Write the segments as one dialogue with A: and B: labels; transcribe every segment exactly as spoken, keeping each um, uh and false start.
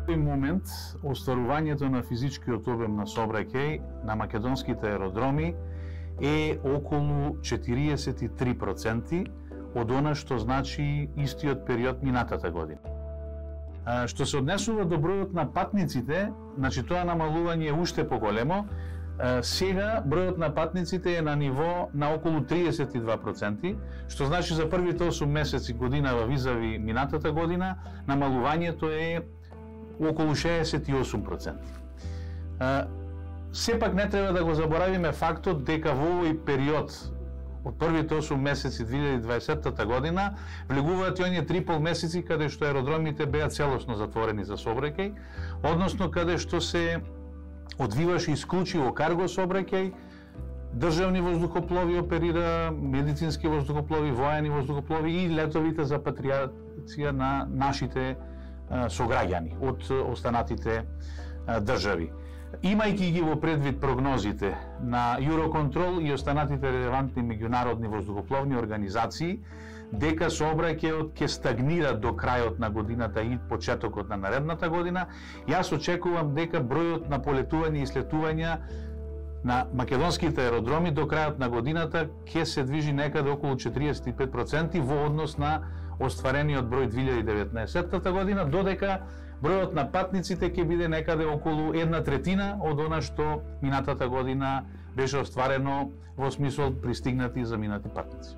A: тој момент остварувањето на физичкиот обем на сообраќај на македонските аеродроми е околу четириесет и три проценти од она што значи истиот период минатата година. А, што се однесува до бројот на патниците, значи тоа намалување е уште поголемо. А, сега бројот на патниците е на ниво на околу триесет и два проценти, што значи за првите осум месеци годинава визави минатата година, намалувањето е околу шеесет и осум проценти. А, сепак не треба да го заборавиме фактот дека во овој период од првите осум месеци две илјади и дваесетта година влегуваат и оние три пол месеци каде што аеродромите беа целосно затворени за сообраќај, односно каде што се одвиваше исклучиво карго сообраќај, државни воздухоплови оперира, медицински воздухоплови, воени воздухоплови и летовите за патриација на нашите а, сограѓани од останатите а, држави. Имајќи ги во предвид прогнозите на Eurocontrol и останатите релевантни меѓународни воздухопловни организации, дека сообраќајот ќе стагнира до крајот на годината и почетокот на наредната година, јас очекувам дека бројот на полетувања и слетувања на македонските аеродроми до крајот на годината ќе се движи некаде околу четириесет и пет проценти во однос на остварениот број две илјади и деветнаесетта година, додека бројот на патниците ќе биде некаде околу една третина од она што минатата година беше остварено во смисол пристигнати и заминати патници.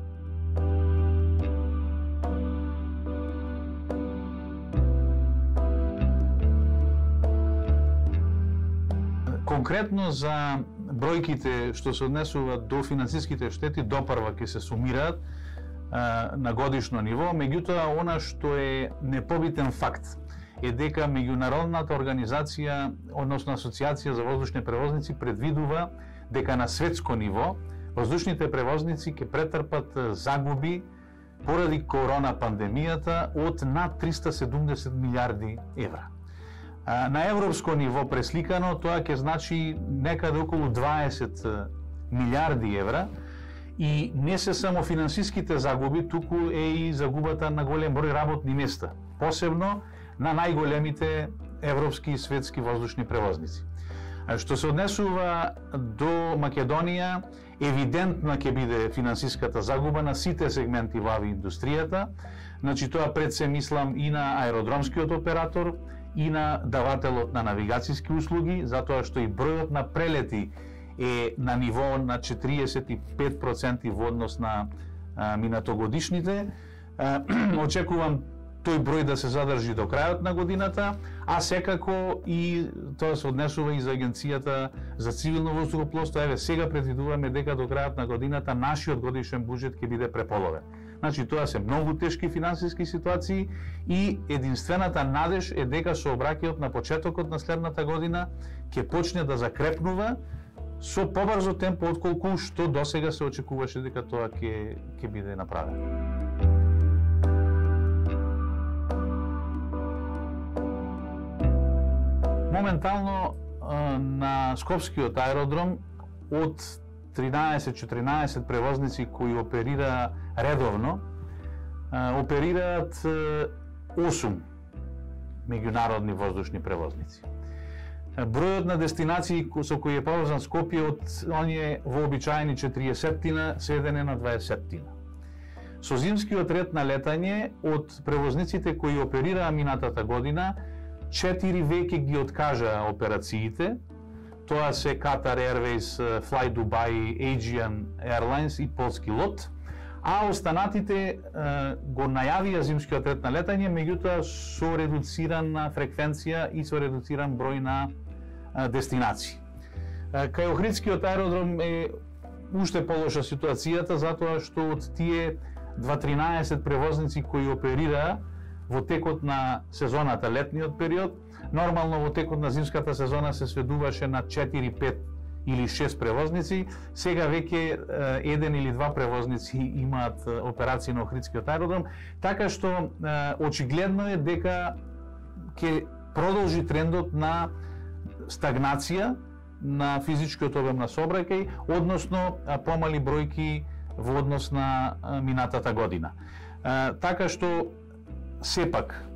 A: Конкретно за бројките што се однесуваат до финансиските штети, допрва ќе се сумираат а, на годишно ниво, меѓутоа она што е непобитен факт е дека меѓународната организација, односно Асоциација за воздушни превозници, предвидува дека на светско ниво воздушните превозници ќе претрпат загуби поради корона пандемијата од над триста седумдесет милиарди евра. На европско ниво пресликано тоа ќе значи некаде околу дваесет милиарди евра и не се само финансиските загуби, туку е и загубата на голем број работни места, посебно на најголемите европски и светски воздушни превозници. Што се однесува до Македонија, евидентно ќе биде финансиската загуба на сите сегменти во авииндустријата, значи тоа пред се мислам и на аеродромскиот оператор, и на давателот на навигацијски услуги, затоа што и бројот на прелети е на ниво на четириесет и пет проценти во однос на а, минатогодишните. А, очекувам тој број да се задржи до крајот на годината, а секако и тоа се однесува и за Агенцијата за цивилно воздухопловство. Еве сега предвидуваме дека до крајот на годината нашиот годишен буџет ќе биде преполовен. Значи тоа се многу тешки финансиски ситуации и единствената надеж е дека сообраќајот на почетокот на следната година ќе почне да закрепнува со побрзо темпо отколку што досега се очекуваше дека тоа ќе ќе биде направено. Моментално на Скопскиот аеродром од тринаесет-четиринаесет превозници кои оперира редовно, оперираат осум меѓународни воздушни превозници. Бројот на дестинации со кои е поврзан Скопје од оние вообичаени четириесеттина сведен е на дваесеттина. Со зимскиот ред на летање од превозниците кои оперираа минатата година, четири веќе ги откажаа операциите. Тоа се Qatar Airways, Fly Dubai, Aegean Airlines и полски лот, а останатите е, го најавија зимскиот ред на летање, меѓутоа со редуцирана фреквенција и со редуциран број на е, дестинации. Е, кај Охридскиот аеродром е уште полоша ситуацијата, затоа што од тие дваесет и тринаесет превозници кои оперираа во текот на сезоната, летниот период, нормално во текот на зимската сезона се сведуваше на четири-пет или шест превозници, сега веќе еден или два превозници имаат операции на Охридскиот аеродром, така што очигледно е дека ќе продолжи трендот на стагнација на физичкиот обем на сообраќај, односно помали бројки во однос на минатата година. Така што сепак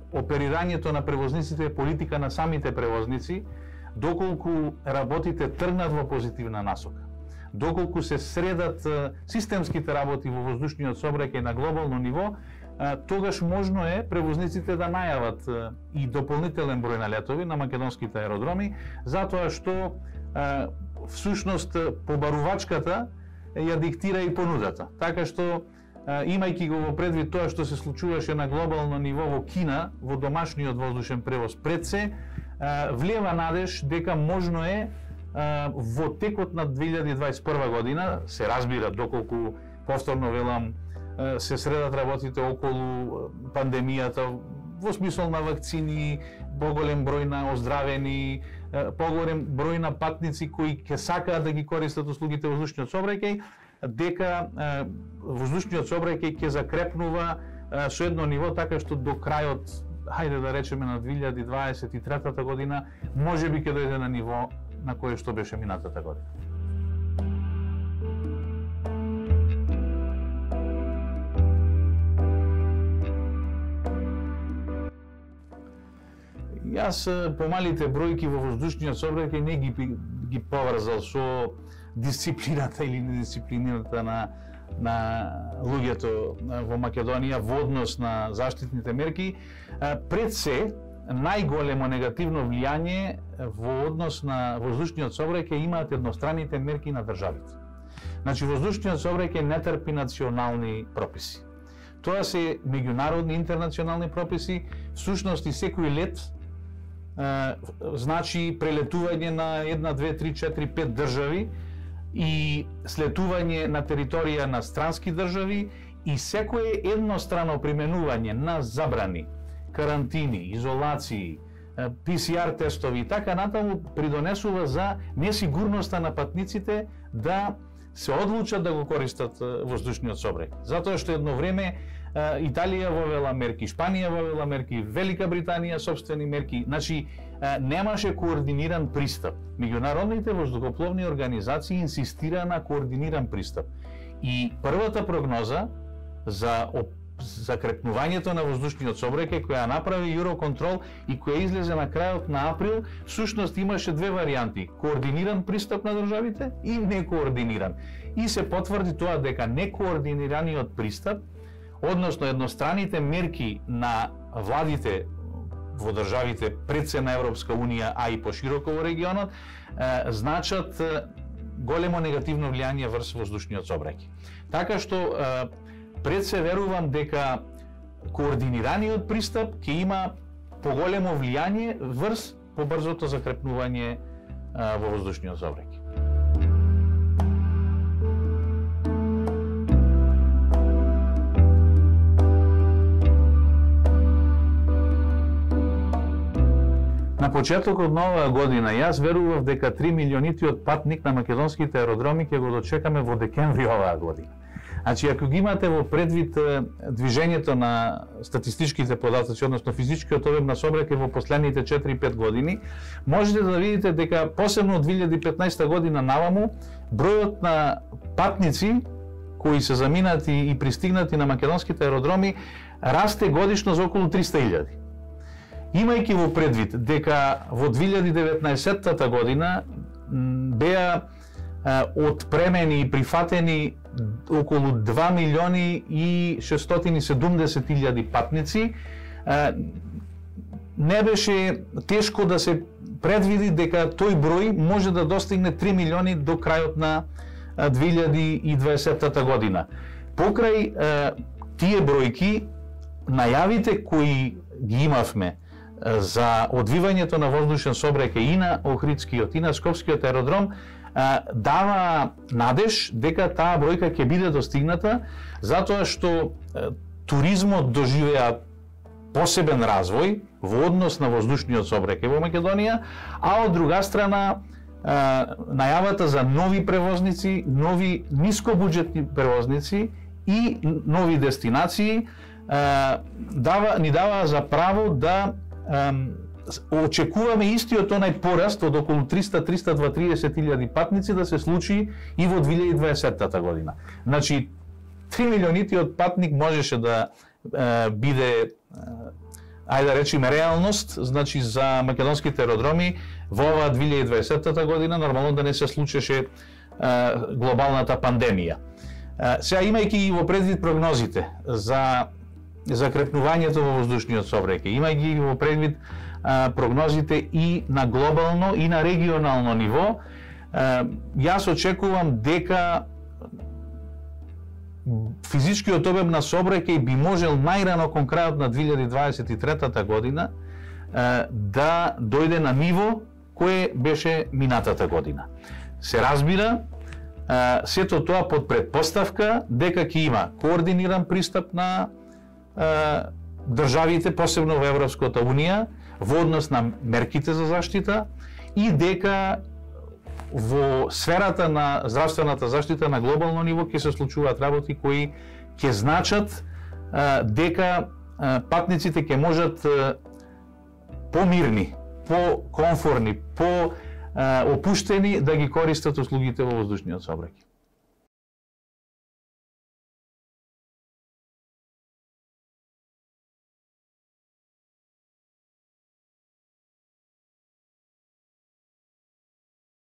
A: оперирањето на превозниците е политика на самите превозници, доколку работите тргнат во позитивна насока, доколку се средат системските работи во воздушниот сообраќај на глобално ниво, тогаш можно е превозниците да најават и дополнителен број на летови на македонските аеродроми, затоа што всушност побарувачката ја диктира и понудата. Така што, имајќи го во предвид тоа што се случуваше на глобално ниво во Кина, во домашниот воздушен превоз пред се, влева надеж дека можно е во текот на две илјади дваесет и прва година, се разбира доколку, повторно велам, се средат работите околу пандемијата, во смисол на вакцини, поголем број на оздравени, поголем број на патници кои ќе сакаат да ги користат услугите воздушниот сообраќај, дека воздушниот сообраќај ќе закрепнува со едно ниво, така што до крајот, хајде да речеме на две илјади дваесет и трета година, може би ќе дојде на ниво на кое што беше минатата година. Јас помалите бројки во воздушниот сообраќај не ги ги поврзал со дисциплината или недисциплината на на луѓето во Македонија во однос на заштитните мерки. Пред се, најголемо негативно влијание во однос на воздушниот сообраќај имаат едностранните мерки на државите. Значи, воздушниот сообраќај не трпи национални прописи. Тоа се меѓународни интернационални прописи, всушност и секој лет значи прелетување на една, две, три, четири, пет држави и слетување на територија на странски држави и секое еднострано применување на забрани, карантини, изолации, пи си ар тестови и така натаму придонесува за несигурноста на патниците да се одлучат да го користат воздушниот сообраќај. Затоа што едно време Италија вовела мерки, Шпанија вовела мерки, Велика Британија собствени мерки. Значи, немаше координиран пристап. Меѓународните воздухопловни организации инсистира на координиран пристап. И првата прогноза за закрепнувањето на воздушниот сообраќај која направи Юроконтрол и која излезе на крајот на април, всушност имаше две варијанти: координиран пристап на државите и некоординиран. И се потврди тоа дека некоординираниот пристап, односно едностраните мерки на владите во државите пред се на Европска Унија, а и пошироко во регионот, значат големо негативно влијание врз воздушниот сообраќај. Така што пред се верувам дека координираниот пристап ќе има поголемо влијание врз побрзото закрепнување во воздушниот сообраќај. На почетокот на оваа година јас верував дека три милионитиот патник на македонските аеродроми ќе го дочекаме во декември оваа година. Значи, ако ги имате во предвид движењето на статистичките податоци, односно физичкиот обем на сообраќај во последните четири-пет години, можете да видите дека посебно од две илјади и петнаесета година наваму, бројот на патници кои се заминати и пристигнати на македонските аеродроми расте годишно за околу триста илјади. Имајќи во предвид дека во две илјади и деветнаесетта година беа отпремени и прифатени околу два милиони и шестстотини и седумдесет илјади патници, не беше тешко да се предвиди дека тој број може да достигне три милиони до крајот на две илјади и дваесетта година. Покрај тие бројки, најавите кои ги имавме за одвивањето на воздушен сообраќај и на Охридскиот и на Скопскиот аеродром дава надеж дека таа бројка ќе биде достигната, затоа што туризмот доживеа посебен развој во однос на воздушниот сообраќај во Македонија, а од друга страна најавата за нови превозници, нови нискобуџетни превозници и нови дестинации дава, ни дава за право да очекуваме истиот онај пораст од околу триста до триста и тридесет илјади патници да се случи и во две илјади и дваесетта година. Значи, три милионитиот патник можеше да е, биде е, ајде да речеме реалност, значи за македонските аеродроми во оваа две илјади и дваесетта година нормално да не се случеше а, глобалната пандемија. А, сега имајќи во предвид прогнозите за закрепнувањето во воздушниот сообраќај, имајќи во предвид а, прогнозите и на глобално и на регионално ниво, а, јас очекувам дека физичкиот обем на сообраќај би можел најрано кон крајот на две илјади дваесет и трета година да дојде на ниво кое беше минатата година. Се разбира, сето тоа под предпоставка дека ќе има координиран пристап на државите, посебно во Европската унија, во однос на мерките за заштита и дека во сферата на здравствената заштита на глобално ниво ќе се случуваат работи кои ќе значат а, дека а, патниците ќе можат а, помирни, по-комфорни, по-опуштени да ги користат услугите во воздушниот сообраќај.